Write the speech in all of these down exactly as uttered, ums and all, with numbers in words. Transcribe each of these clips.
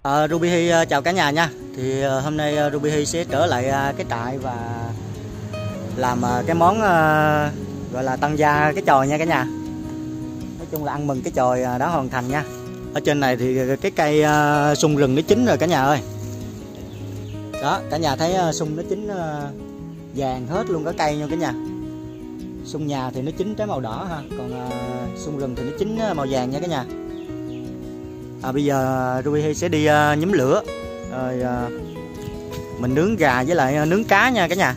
À, Ruby Hy chào cả nhà nha. Thì hôm nay Ruby Hy sẽ trở lại cái trại và làm cái món gọi là tăng gia cái chòi nha cả nhà. Nói chung là ăn mừng cái chòi đã hoàn thành nha. Ở trên này thì cái cây sung rừng nó chín rồi cả nhà ơi. Đó, cả nhà thấy sung nó chín vàng hết luôn cả cây nha cả nhà. Sung nhà thì nó chín trái màu đỏ ha, còn sung rừng thì nó chín màu vàng nha cả nhà. À, bây giờ Ruby Hy sẽ đi uh, nhóm lửa rồi uh, mình nướng gà với lại uh, nướng cá nha cả nhà.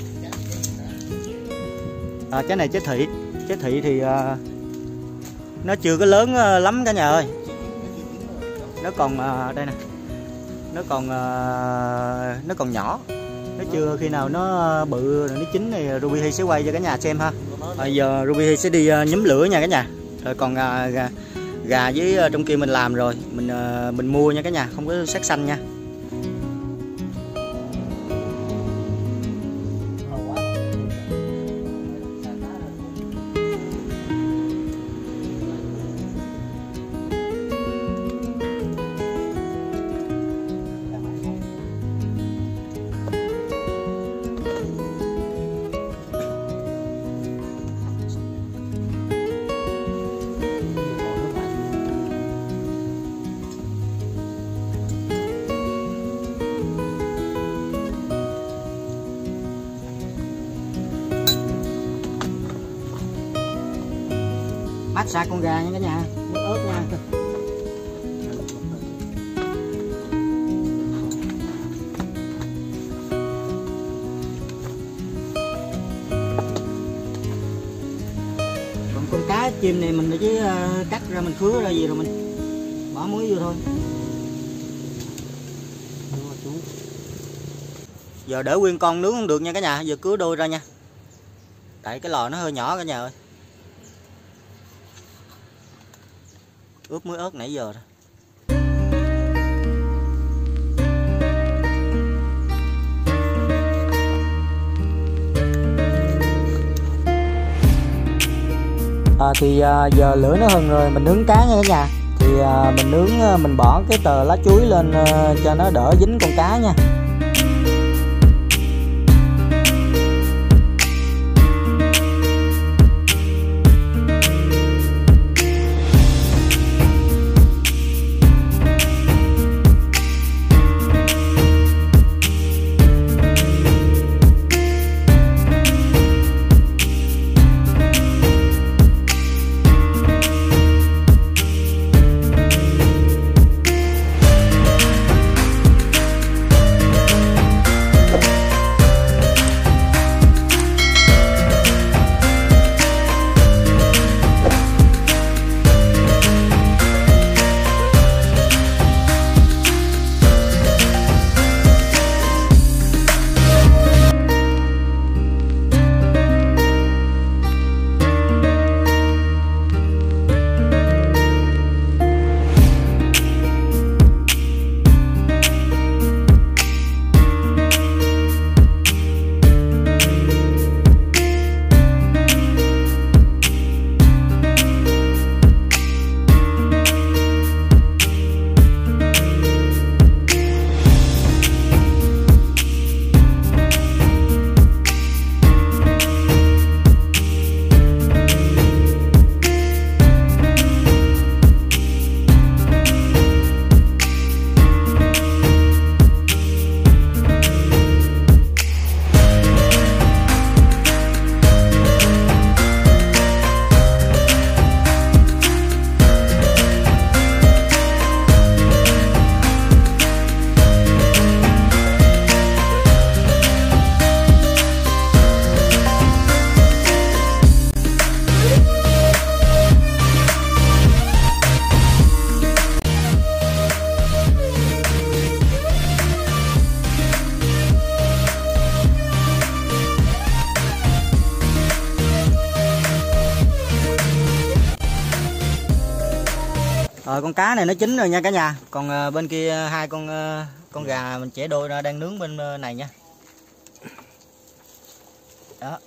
À, cái này chế thị, chế thị thì uh, nó chưa có lớn uh, lắm cả nhà ơi. Nó còn uh, đây nè, nó còn uh, nó còn nhỏ, nó chưa khi nào nó bự rồi nó chín thì Ruby Hy sẽ quay cho cả nhà xem ha. Bây giờ Ruby Hy sẽ đi uh, nhóm lửa nha cả nhà. Rồi còn uh, gà gà với trong kia mình làm rồi, mình mình mua nha cả nhà, không có sát xanh nha. Mát xa con gà nha cả nhà, nước ớt nha. Còn con cá chim này mình chỉ cắt ra mình khứa ra gì rồi mình bỏ muối vô thôi. Giờ để nguyên con nướng không được nha cả nhà, giờ cứa đôi ra nha. Tại cái lò nó hơi nhỏ cả nhà ơi. Ướp muối ớt nãy giờ rồi. À, thì à, giờ lửa nó hừng rồi, mình nướng cá nha cả nhà. Thì à, mình nướng mình bỏ cái tờ lá chuối lên à, cho nó đỡ dính con cá nha. Rồi con cá này nó chín rồi nha cả nhà. Còn uh, bên kia hai con uh, con gà mình chẻ đôi ra đang nướng bên này nha. Đó.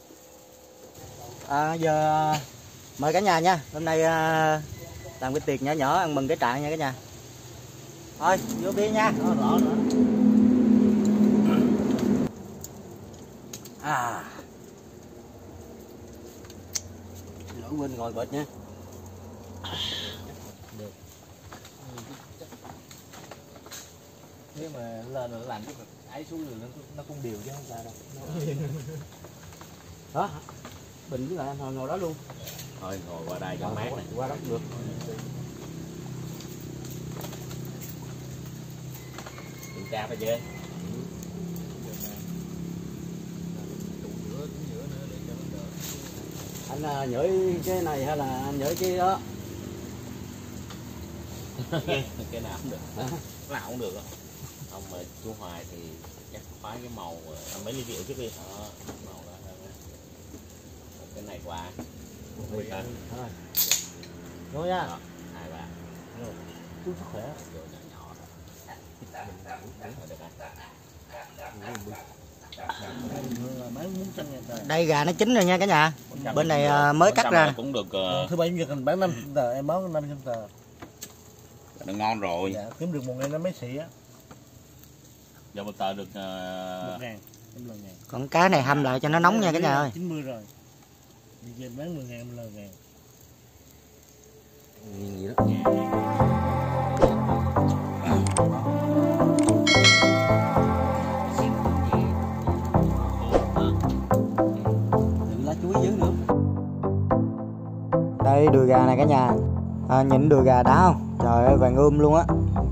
À, giờ mời cả nhà nha. Hôm nay uh, làm cái tiệc nhỏ nhỏ ăn mừng cái trại nha cả nhà. Thôi vô bia nha. Đó, rõ nữa. À. Lỡ quên ngồi bệt nha. Được. Nếu mà lên rồi làm cái ấy xuống đường nó cũng đều chứ không sao đâu. Đó. Bình với lại anh hồi ngồi đó luôn. Thôi ngồi qua đây cho mát này. Qua đó được. Kiểm tra phải chưa? Anh uh, nhửi cái này hay là anh nhửi cái đó? Cái nào cũng được. Hả? Cái nào cũng được đó. Ông mà chú Hoài thì chắc khoái cái màu anh mấy ly rượu trước đi. Đó, màu đó. Cái này qua. Thôi. Rồi nha. Hai ba. Chúc sức khỏe. Đây gà nó chín rồi nha cả nhà. Bên này mới cắt ra. Cũng được. Thứ bảy giờ mình bán năm tờ, em bán năm trăm tờ. Nó ngon rồi. Dạ, kiếm được một ngày nó mấy xị á. Giờ một tờ được uh... một ngàn, em lời ngàn. Còn cá này hâm lại cho nó nóng nha cả nhà ơi. chín mươi rồi. Bây giờ bán mười ngàn em lời ngàn. Gì đó. Lá chuối dữ nữa. Đây đùi gà này cả nhà. À, nhìn đùi gà đá không? Trời ơi vàng ươm luôn á.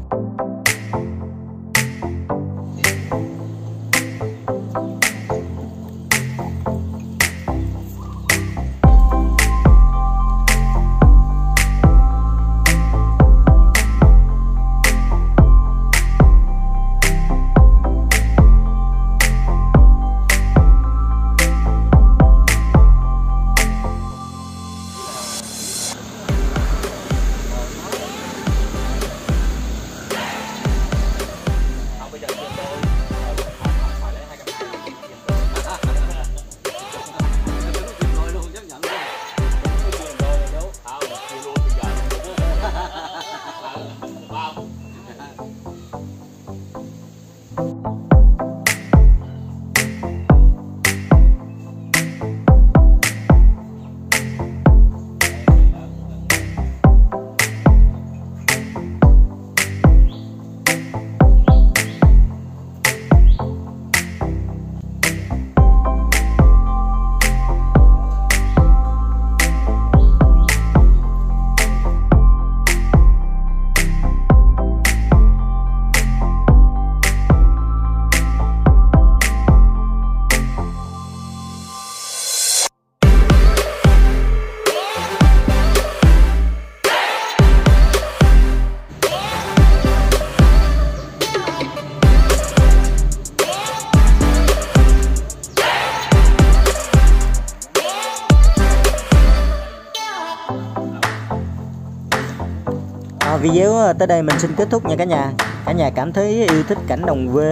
À, video tới đây mình xin kết thúc nha cả nhà. Cả nhà cảm thấy yêu thích cảnh đồng quê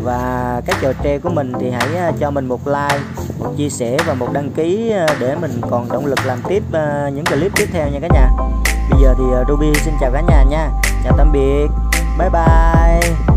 và các trò tre của mình thì hãy cho mình một like, một chia sẻ và một đăng ký để mình còn động lực làm tiếp những clip tiếp theo nha cả nhà. Bây giờ thì Ruby xin chào cả nhà nha. Chào tạm biệt. Bye bye.